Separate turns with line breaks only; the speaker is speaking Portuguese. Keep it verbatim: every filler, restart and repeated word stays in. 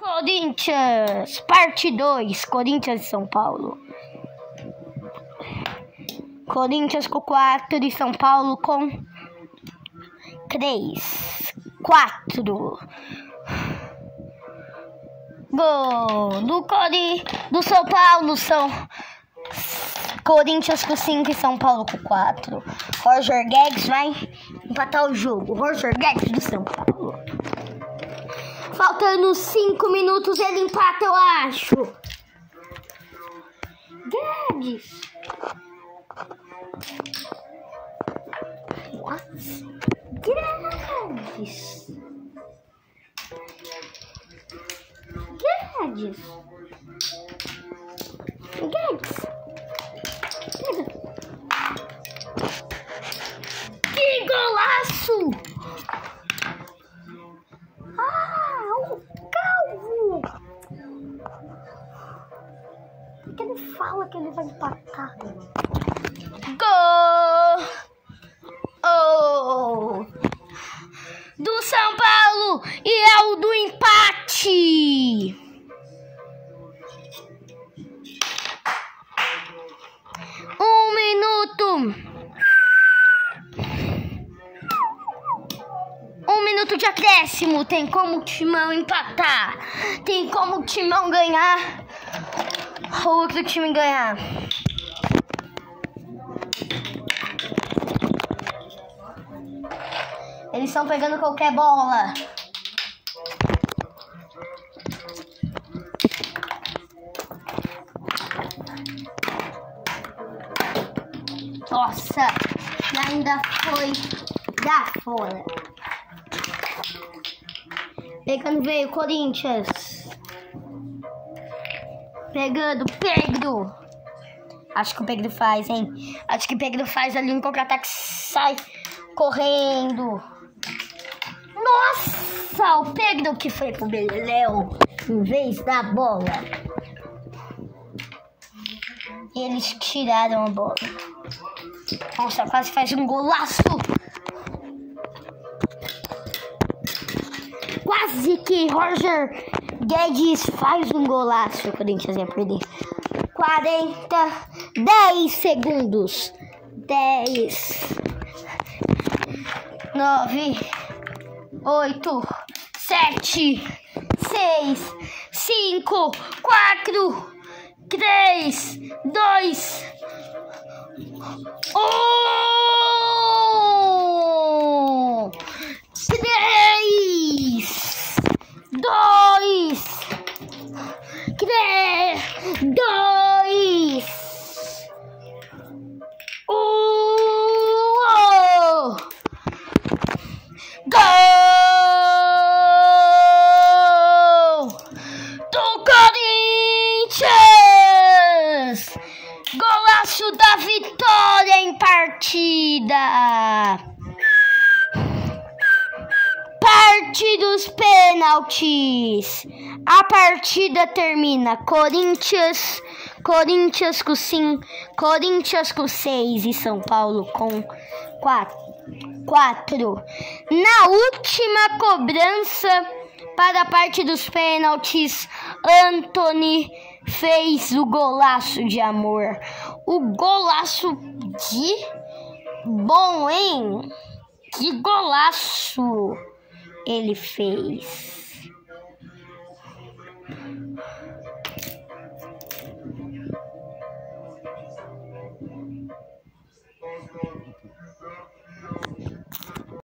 Corinthians, parte dois, Corinthians e São Paulo. Corinthians com quatro e São Paulo com três. quatro. Gol do Cori do São Paulo, são Corinthians com cinco e São Paulo com quatro. Roger Guedes vai empatar o jogo. Roger Guedes do São Paulo. Faltando cinco minutos ele empata, eu acho. Guedes. What? Guedes. Guedes. Guedes. Que golaço! Ah, o Calvo! Por que ele fala que ele vai empatar? Gol! Oh! Do São Paulo e é o do empate! Um minuto! Um minuto de acréscimo, tem como o Timão empatar, tem como o Timão ganhar, o outro time ganhar. Eles estão pegando qualquer bola. Nossa, ainda foi da fora. Pegando veio Corinthians. Pegando Pedro. Acho que o Pedro faz, hein? Acho que o Pedro faz ali um contra-ataque. Sai correndo. Nossa, o Pedro que foi pro Beleléu em vez da bola. E eles tiraram a bola. Nossa, quase faz um golaço. Quase que Roger Guedes faz um golaço. O Corinthians ia perder. quarenta, dez segundos. dez, nove, oito, sete, seis, cinco, quatro, três, dois, um, três, dois, três, dois, um, gol do Corinthians! Golaço da vitória em partida! Parte dos pênaltis. A partida termina Corinthians, Corinthians com cinco, Corinthians com seis e São Paulo com quatro. quatro. Na última cobrança para a parte dos pênaltis, Antony fez o golaço de amor. O golaço de bom, hein? Que golaço ele fez.